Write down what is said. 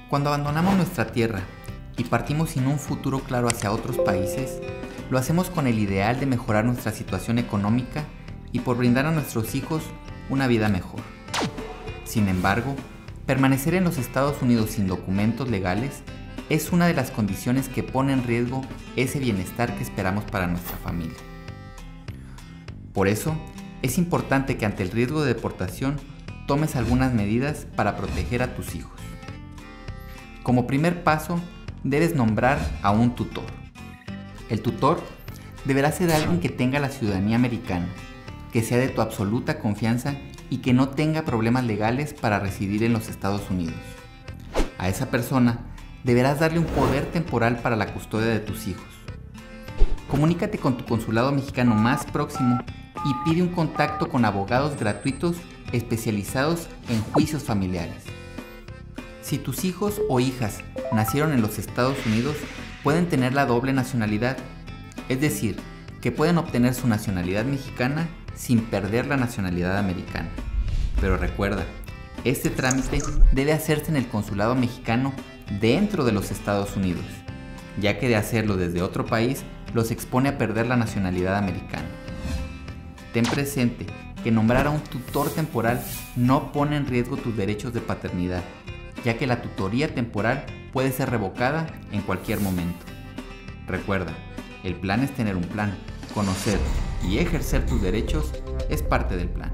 Cuando abandonamos nuestra tierra y partimos sin un futuro claro hacia otros países, lo hacemos con el ideal de mejorar nuestra situación económica y por brindar a nuestros hijos una vida mejor. Sin embargo, permanecer en los Estados Unidos sin documentos legales es una de las condiciones que pone en riesgo ese bienestar que esperamos para nuestra familia. Por eso, es importante que ante el riesgo de deportación tomes algunas medidas para proteger a tus hijos. Como primer paso, debes nombrar a un tutor. El tutor deberá ser alguien que tenga la ciudadanía americana, que sea de tu absoluta confianza y que no tenga problemas legales para residir en los Estados Unidos. A esa persona deberás darle un poder temporal para la custodia de tus hijos. Comunícate con tu consulado mexicano más próximo y pide un contacto con abogados gratuitos especializados en juicios familiares. Si tus hijos o hijas nacieron en los Estados Unidos, pueden tener la doble nacionalidad, es decir, que pueden obtener su nacionalidad mexicana sin perder la nacionalidad americana. Pero recuerda, este trámite debe hacerse en el consulado mexicano dentro de los Estados Unidos, ya que de hacerlo desde otro país los expone a perder la nacionalidad americana. Ten presente que nombrar a un tutor temporal no pone en riesgo tus derechos de paternidad, ya que la tutoría temporal puede ser revocada en cualquier momento. Recuerda, el plan es tener un plan. Conocer y ejercer tus derechos es parte del plan.